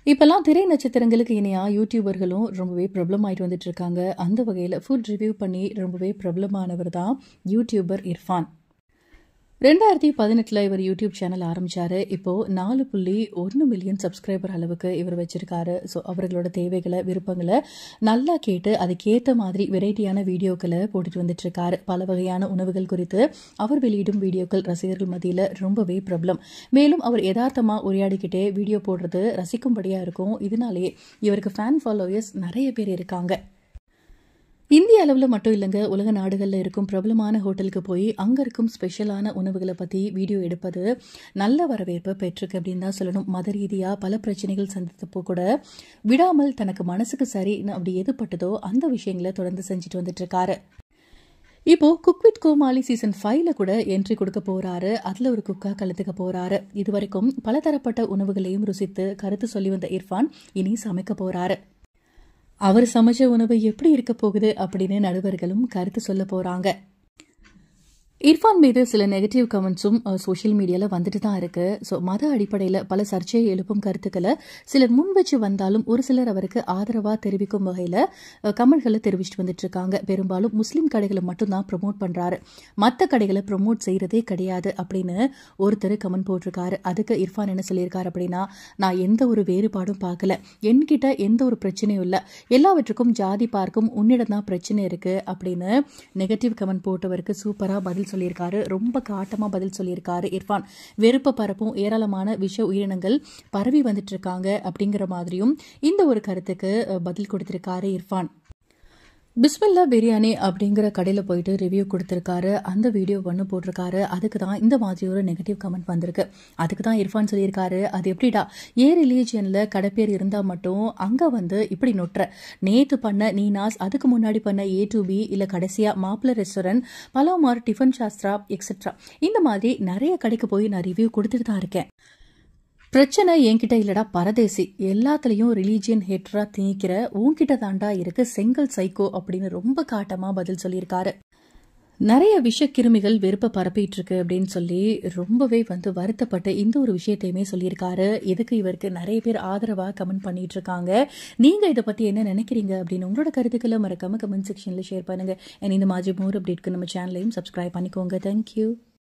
இப்பெல்லாம் திரை நட்சத்திரங்களுக்கு இணையா யூடியூபர்களும் ரொம்பவே பிரபலம் ஆயிட்டு வந்துட்டு இருக்காங்க. அந்த வகையில் ஃபுட் ரிவ்யூ பண்ணி ரொம்பவே பிரபலமானவர் தான் யூடியூபர் இர்ஃபான். 2018 இவர் யூடியூப் சேனல் ஆரம்பிச்சாரு. இப்போ 4.1 மில்லியன் சப்ஸ்கிரைபர் அளவுக்கு இவர் வச்சிருக்காரு. ஸோ அவர்களோட தேவைகளை விருப்பங்களை நல்லா கேட்டு அதுக்கேற்ற மாதிரி வெரைட்டியான வீடியோக்களை போட்டுட்டு வந்துட்டு இருக்காரு. பல வகையான உணவுகள் குறித்து அவர் வெளியிடும் வீடியோக்கள் ரசிகர்கள் மத்தியில் ரொம்பவே பிரபலம். மேலும் அவர் யதார்த்தமா உரையாடிக்கிட்டே வீடியோ போடுறது ரசிக்கும்படியா இருக்கும். இதனாலே இவருக்கு ஃபேன் ஃபாலோவர்ஸ் நிறைய பேர் இருக்காங்க. இந்திய அளவில் மட்டும் இல்லைங்க, உலக நாடுகளில் இருக்கும் பிரபலமான ஹோட்டலுக்கு போய் அங்கே இருக்கும் ஸ்பெஷலான உணவுகளை பற்றி வீடியோ எடுப்பது நல்ல வரவேற்பு பெற்றிருக்கு அப்படின்னு தான் சொல்லணும். மத ரீதியாக பல பிரச்சனைகள் சந்தித்தப்போ கூட விடாமல் தனக்கு மனசுக்கு சரின்னு அப்படி எதுப்பட்டதோ அந்த விஷயங்களை தொடர்ந்து செஞ்சுட்டு வந்துட்டு இருக்காரு. இப்போ குக் வித் கோமாளி சீசன் 5ல கூட என்ட்ரி கொடுக்க போறாரு. அதுல ஒரு குக்கா கலந்துக்க போறாரு. இதுவரைக்கும் பலதரப்பட்ட உணவுகளையும் ருசித்து கருத்து சொல்லி வந்த இர்ஃபான் இனி சமைக்க போறாரு. அவர் சமைச்ச உணவு எப்படி இருக்க போகுது அப்படின்னு நடுவர்களும் கருத்து சொல்ல போறாங்க. இர்ஃபான் மீது சில நெகட்டிவ் கமெண்ட்ஸும் சோஷியல் மீடியாவில் வந்துட்டு தான் இருக்கு. ஸோ மத அடிப்படையில் பல சர்ச்சையை எழுப்பும் கருத்துக்களை சிலர் முன் வச்சு வந்தாலும் ஒரு சிலர் அவருக்கு ஆதரவாக தெரிவிக்கும் வகையில் கமெண்ட்களை தெரிவிச்சுட்டு வந்துட்டு இருக்காங்க. பெரும்பாலும் முஸ்லீம் கடைகளை மட்டும்தான் ப்ரமோட் பண்றாரு, மற்ற கடைகளை ப்ரமோட் செய்யறதே கிடையாது அப்படின்னு ஒருத்தர் கமெண்ட் போட்டிருக்காரு. அதுக்கு இர்ஃபான் என்ன சொல்லியிருக்காரு அப்படின்னா, நான் எந்த ஒரு வேறுபாடும் பார்க்கல, என்கிட்ட எந்த ஒரு பிரச்சனையும் இல்லை, எல்லாவற்றுக்கும் ஜாதி பார்க்கும் உன்னிடம் தான் பிரச்சனை இருக்கு அப்படின்னு நெகட்டிவ் கமெண்ட் போட்டவருக்கு சூப்பராக பதில் சொல்லியிருக்காரு. ரொம்ப காட்டமா பதில் சொல்லியிருக்காரு இர்ஃபான். வெறுப்ப பரப்பும் ஏராளமான விஷ உயிரினங்கள் பரவி வந்துட்டு இருக்காங்க அப்படிங்கிற மாதிரியும் இந்த ஒரு கருத்துக்கு பதில் கொடுத்திருக்காரு இர்ஃபான். பிஸ்மில்லா பிரியாணி அப்படிங்கிற கடையில் போயிட்டு ரிவ்யூ கொடுத்துருக்காரு. அந்த வீடியோ ஒன்று போட்டிருக்காரு. அதுக்கு தான் இந்த மாதிரி ஒரு நெகட்டிவ் கமெண்ட் வந்திருக்கு. அதுக்கு தான் இர்ஃபான் சொல்லியிருக்காரு, அது எப்படிடா ரிலீஜியனில் கடைப்பேர் இருந்தால் மட்டும் அங்கே இப்படி நொட்டுற, நேற்று பண்ண நீனாஸ், அதுக்கு முன்னாடி பண்ண A2B, இல்லை கடைசியாக Mappilla restaurant, Palomar, tiffin Sastra etcetera, இந்த மாதிரி நிறைய கடைக்கு போய் நான் ரிவ்யூ கொடுத்துட்டு தான் இருக்கேன். பிரச்சனை என்கிட்ட இல்லடா பரதேசி, எல்லாத்துலயும் ரிலீஜியன் ஹேட்டரா திணிக்கிற உன்கிட்ட தாண்டா இருக்கு செங்கல் சைக்கோ அப்படின்னு ரொம்ப காட்டமா பதில் சொல்லியிருக்காரு. நிறைய விஷக்கிருமிகள் வெறுப்ப பரப்பிட்டு இருக்கு அப்படின்னு சொல்லி ரொம்பவே வருத்தப்பட்டு இந்த ஒரு விஷயத்தையுமே சொல்லியிருக்காரு. இதுக்கு இவருக்கு நிறைய பேர் ஆதரவா கமெண்ட் பண்ணிட்டு இருக்காங்க. நீங்க இதை பத்தி என்ன நினைக்கிறீங்க அப்படின்னு உங்களோட கருத்துக்களை மறக்காம கமெண்ட் செக்ஷன்ல ஷேர் பண்ணுங்க. இந்த மாதிரி மோர் அப்டேட்க்கு நம்ம சேனலையும் சப்ஸ்கிரைப் பண்ணிக்கோங்க. தேங்க்யூ.